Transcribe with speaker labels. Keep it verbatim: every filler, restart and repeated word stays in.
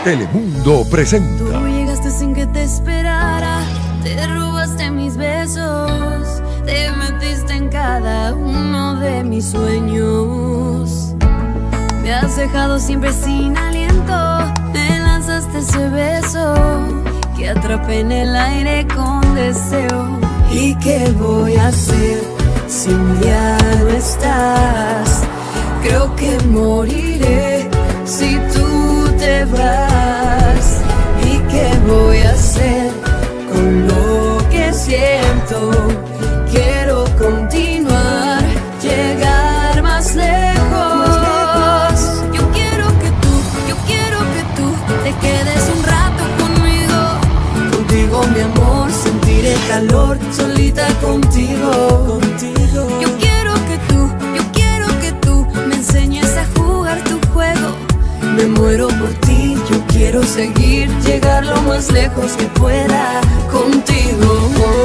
Speaker 1: Telemundo presenta.
Speaker 2: Tú llegaste sin que te esperara, te robaste mis besos, te metiste en cada uno de mis sueños. Me has dejado siempre sin aliento, me lanzaste ese beso que atrapé en el aire con deseo. ¿Y qué voy a hacer si ya no estás? Creo que moriré si tú te vas. ¿Y qué voy a hacer con lo que siento? Quiero continuar, llegar más lejos. Yo quiero que tú, yo quiero que tú te quedes un rato conmigo. Contigo, mi amor, sentir el calor, solita contigo, contigo. Yo quiero que tú, yo quiero que tú me enseñes a jugar tu juego. Me muero por ti, yo quiero seguir, llegar lo más lejos que pueda contigo.